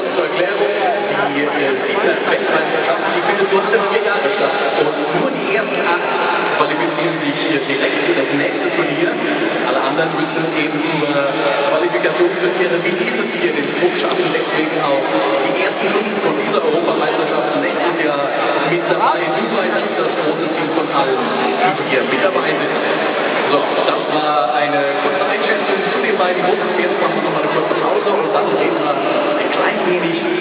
zur Erklärung, die Weltmeisterschaft, die findet nur alle 4 Jahre statt. Und nur die ersten 8 qualifizieren sich direkt für das nächste Turnier. Alle anderen müssen eben zur Qualifikation für ihre wie dieses hier den Druck schaffen. Deswegen auch die ersten 5 von dieser Europameisterschaft nächstes Jahr mit dabei. Dubai ist das große Team von allen, die hier mit dabei sind. So, das war eine kurze Einschätzung zu den beiden Gruppen. Jetzt machen wir noch mal eine kurze Pause und dann reden wir ein klein wenig